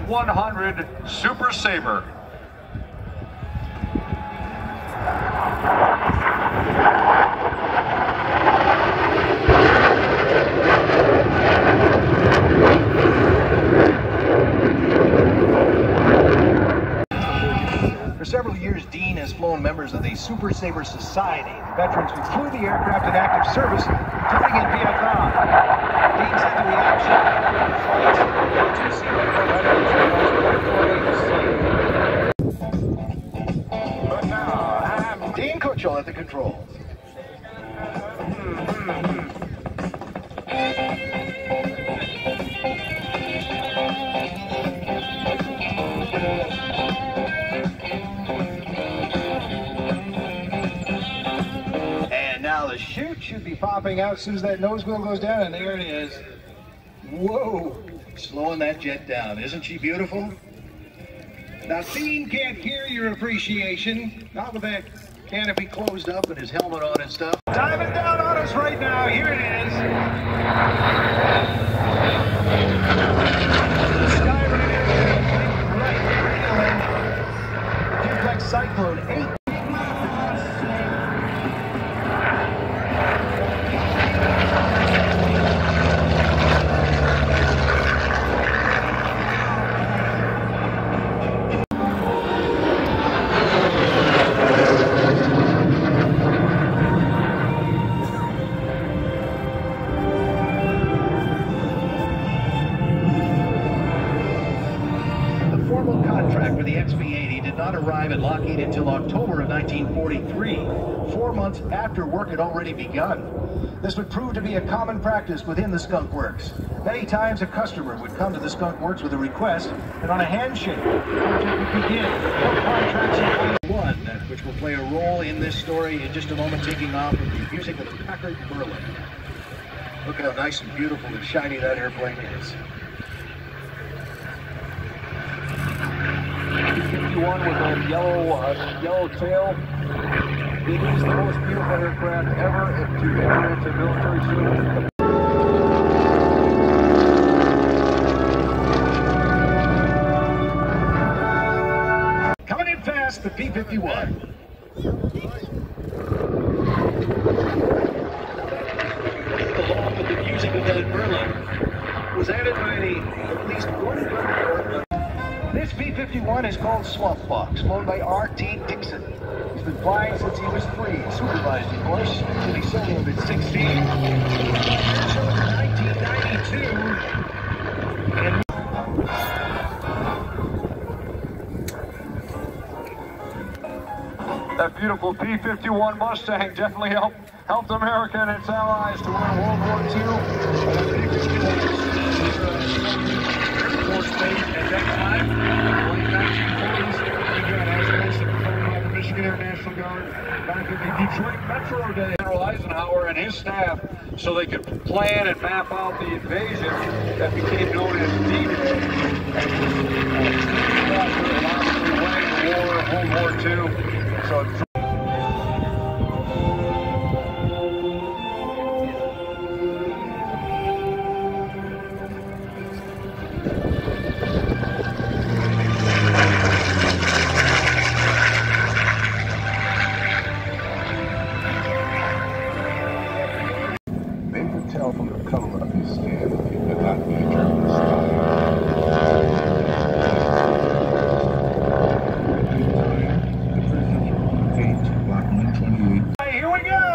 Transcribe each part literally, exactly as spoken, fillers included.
one hundred Super Sabre. For several years, Dean has flown members of the Super Sabre Society, veterans who flew the aircraft in active service, including in Vietnam. Dean said the reaction to see veterans. But now, I'm Dean Kutchell at the controls. The chute should be popping out as soon as that nose wheel goes down, and there it is. Whoa! Slowing that jet down. Isn't she beautiful? Now, Dean can't hear your appreciation, not with that canopy closed up and his helmet on and stuff. Diving down on us right now. Here it is. Skyline right, Duplex Cyclone eight. For the X B eighty did not arrive at Lockheed until October of nineteen forty-three, four months after work had already begun. This would prove to be a common practice within the Skunk Works. Many times a customer would come to the Skunk Works with a request, and on a handshake, the project would begin. No contracts in place one, which will play a role in this story in just a moment, taking off with the music of the Packard Merlin. Look how nice and beautiful and shiny that airplane is. fifty-one with a yellow, uh, yellow tail. It is the most beautiful aircraft ever to enter into military service. Coming in fast, the P fifty-one. Along with the music of that Merlin was added by the at least one bird. This P fifty-one is called Swamp Fox, flown by R T Dixon. He's been flying since he was three, supervised, of course, until he soloed at sixteen. So in nineteen ninety-two, and that beautiful P fifty-one Mustang definitely helped helped America and its allies to win World War Two. Force Base at that time, late nineteen forties, you got astronauts that were coming out of the Michigan Air National Guard back in the Detroit Metro day. General Eisenhower and his staff, so they could plan and map out the invasion that became known as D-Day. And this was the war, World War Two. So they could tell from the color of his skin that he could not be a German spy. here we go!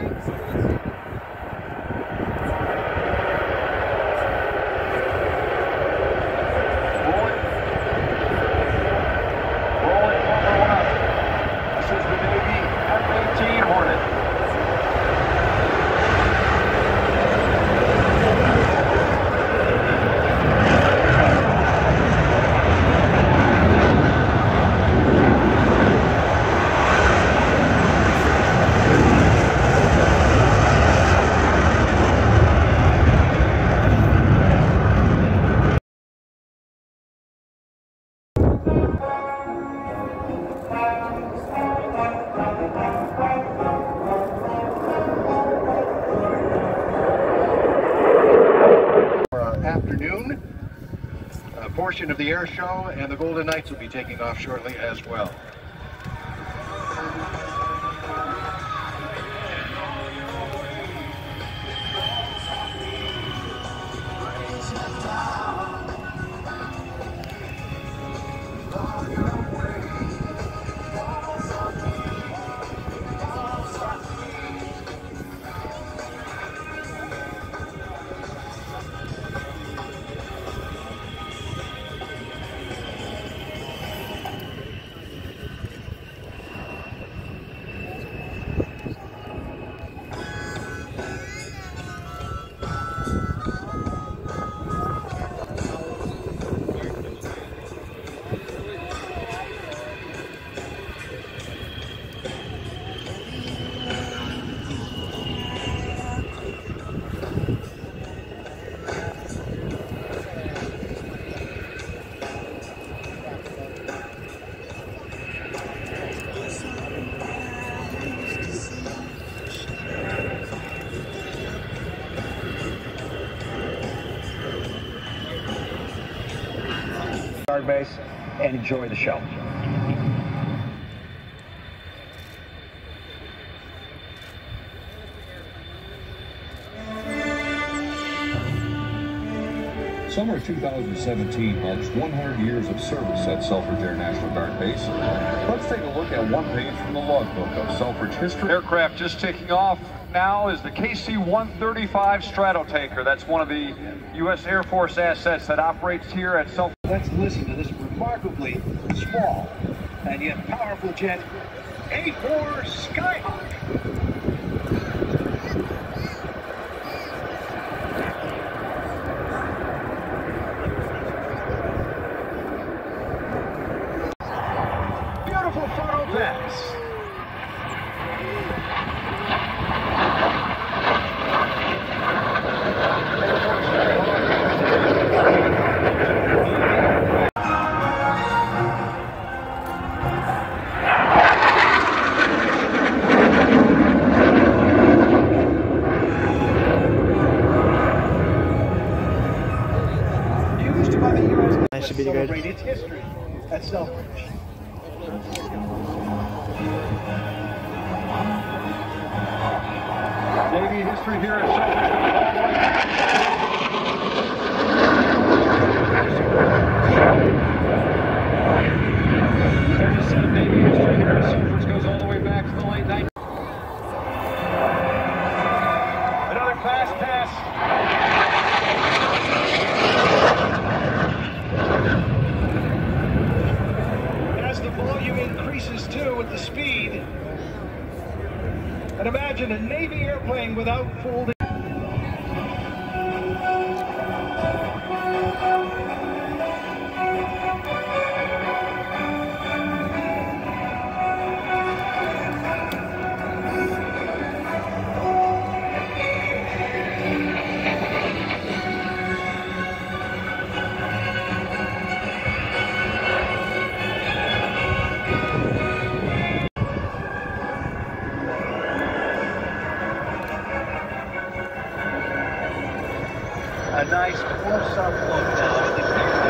rolling, rolling over left. This is the Navy F eighteen Hornet. portion of the air show, and the Golden Knights will be taking off shortly as well. Base and enjoy the show. Summer two thousand seventeen marks one hundred years of service at Selfridge Air National Guard Base. Let's take a look at one page from the logbook of Selfridge history. Aircraft just taking off now is the K C one thirty-five Stratotanker. That's one of the U S Air Force assets that operates here at Selfridge. Let's listen to this remarkably small and yet powerful jet, A four Skyhawk. Beautiful frontal pass. Nice to be good. Celebrate its history at Selfridge. Navy history here at Selfridge. There's a set of Navy history here at Selfridge, goes all the way back to the late nineties. Another fast pass. As the volume increases too with the speed, and imagine a Navy airplane without folding. A nice close-up look now at the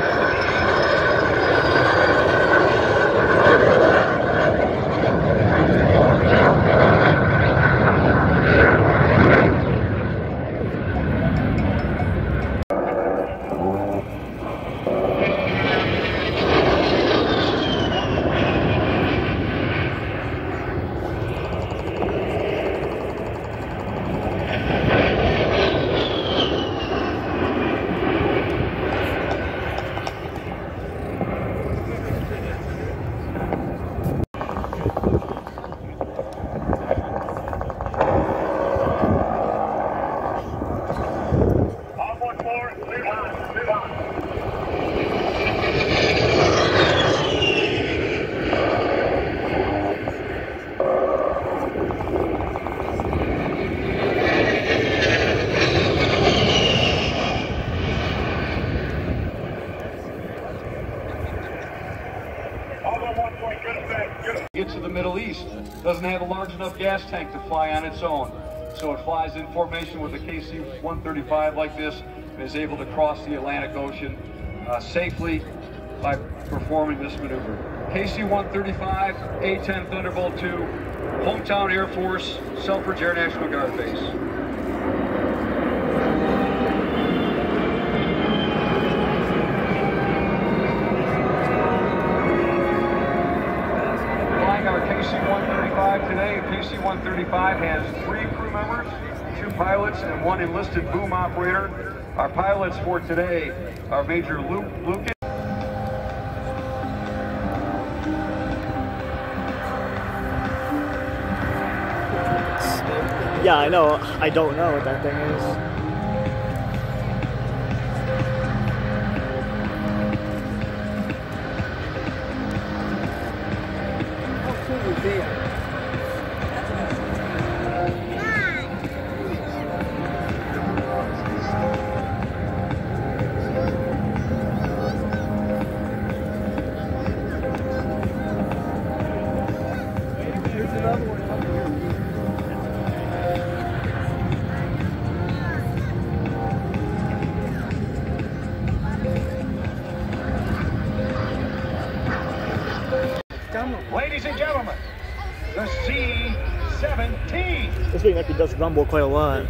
Gets to the Middle East, doesn't have a large enough gas tank to fly on its own. So it flies in formation with a K C one thirty-five like this and is able to cross the Atlantic Ocean uh, safely by performing this maneuver. K C one thirty-five, A ten Thunderbolt two, Hometown Air Force, Selfridge Air National Guard Base. Flying our K C one thirty-five today. K C one thirty-five has three crew members, two pilots, and one enlisted boom operator. Our pilots for today are Major Luke Lucas. Yeah, I know. I don't know what that thing is. How cool is that? Here's another one coming here. Ladies and gentlemen, the C seventeen. This thing actually does rumble quite a lot.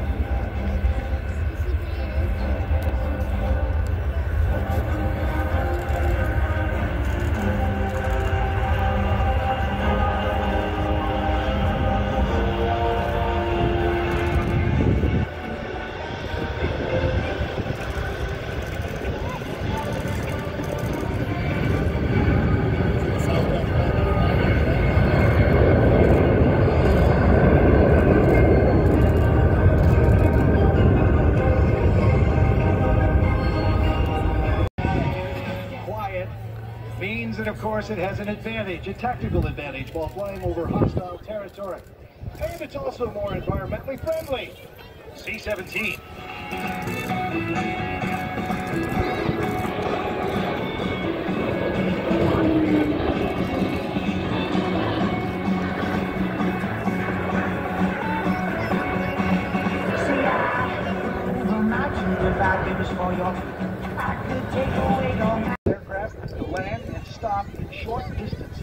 Means that, of course, it has an advantage, a tactical advantage, while flying over hostile territory. And it's also more environmentally friendly. C seventeen. I could take away your aircraft to land and stop in short distances.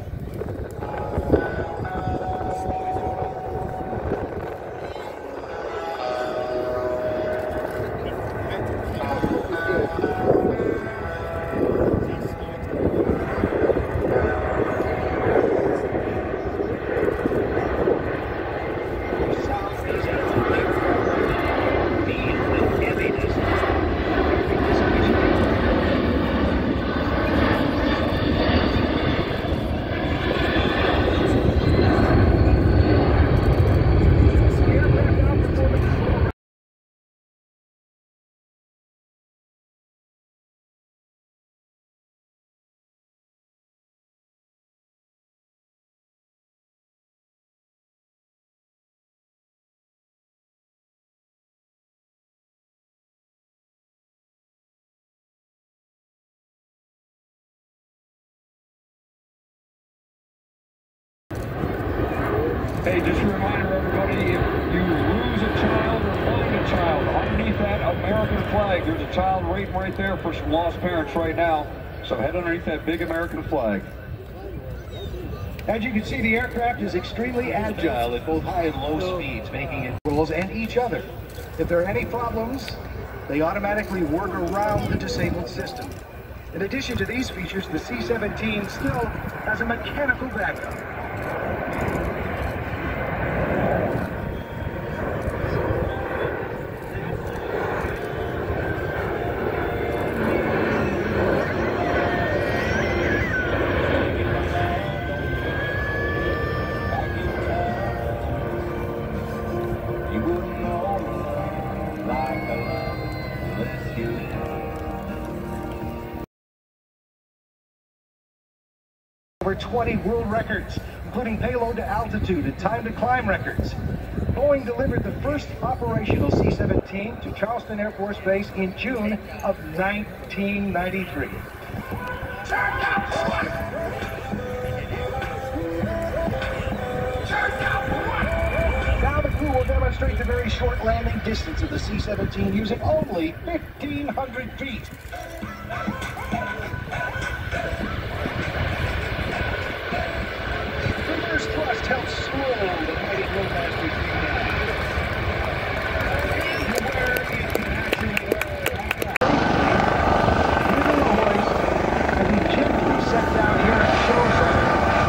Hey, just a reminder, everybody, if you lose a child or find a child, underneath that American flag, there's a child waiting right there for some lost parents right now. So head underneath that big American flag. As you can see, the aircraft is extremely agile at both high and low speeds, making it controls and each other. If there are any problems, they automatically work around the disabled system. In addition to these features, the C seventeen still has a mechanical backup. Over twenty world records, including payload to altitude and time to climb records. Boeing delivered the first operational C seventeen to Charleston Air Force Base in June of nineteen ninety-three. Now the crew will demonstrate demonstrate the very short landing distance of the C seventeen using only fifteen hundred feet. Reverse thrust helps slow the mighty Roadmaster three down. And where it can actually using the hoist as he gently sets down here and shows us.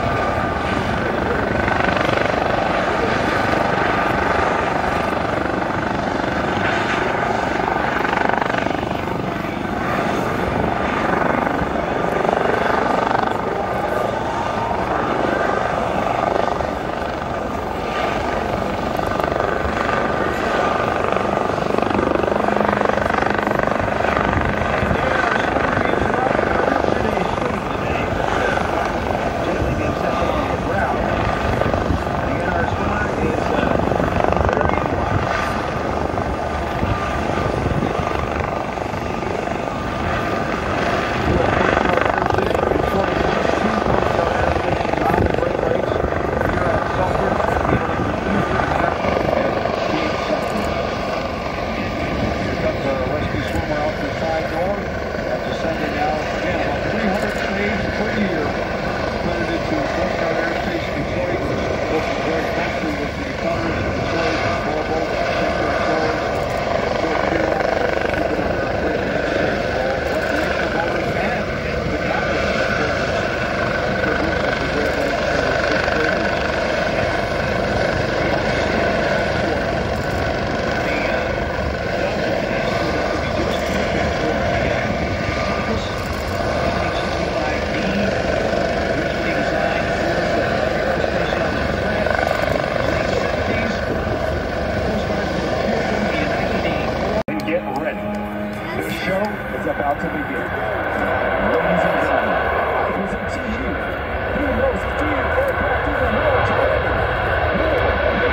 It's about to begin. Ladies and gentlemen, present to you the most dear aircraft in the world today. More than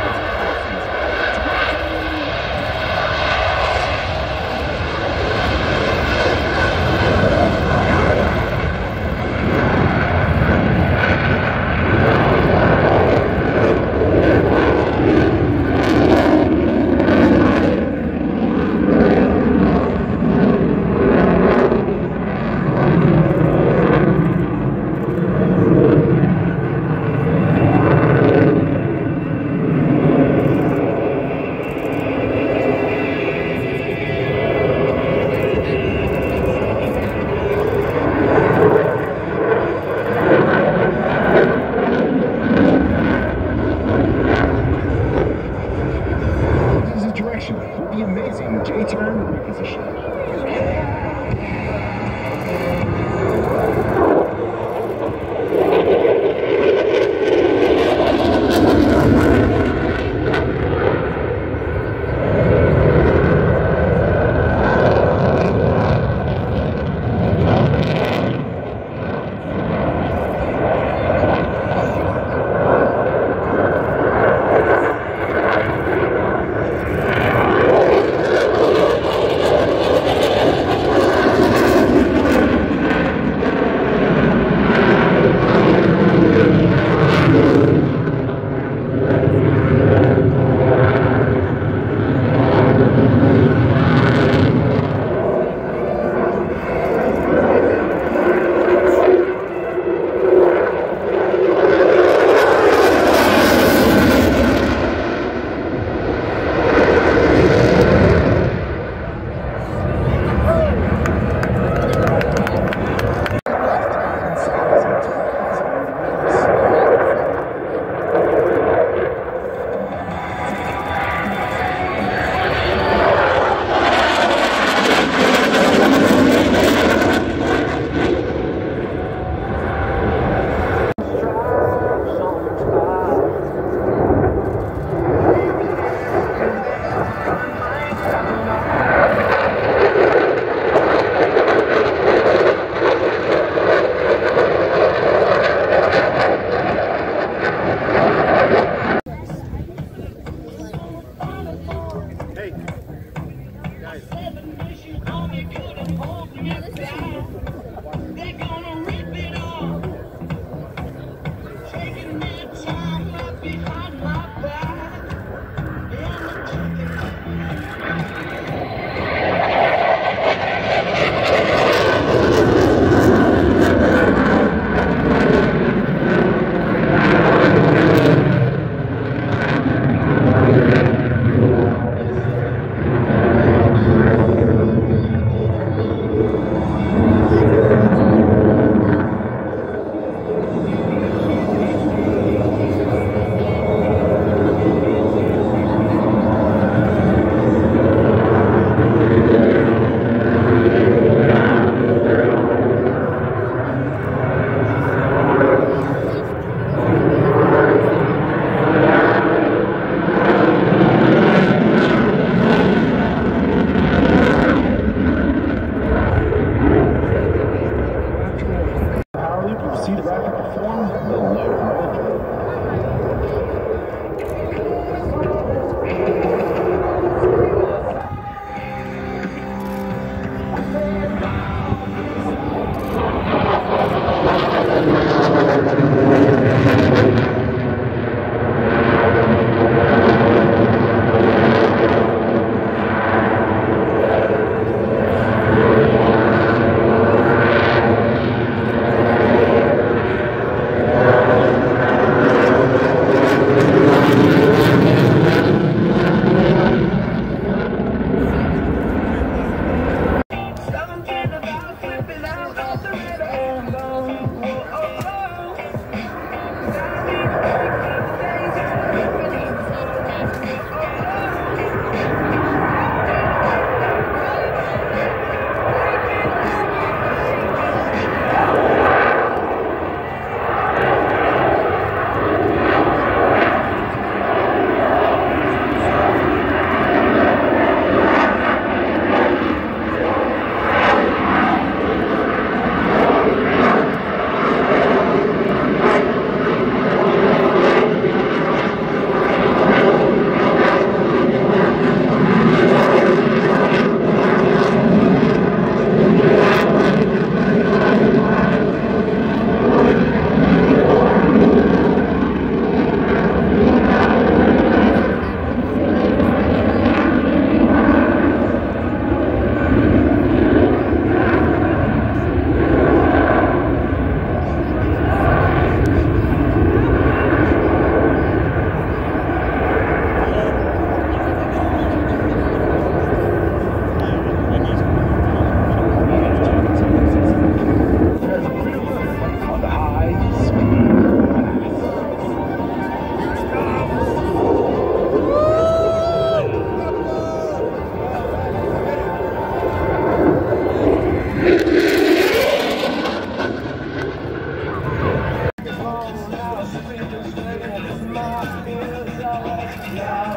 with the amazing J-turn reposition.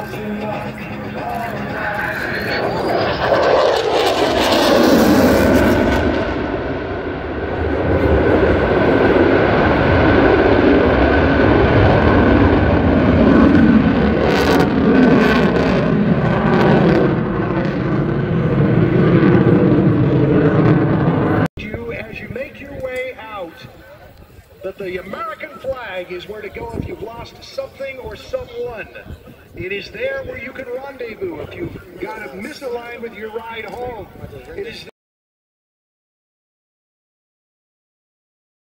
That the American flag is where to go if you've lost something or someone. It is there where you can rendezvous if you've got to misalign with your ride home. It is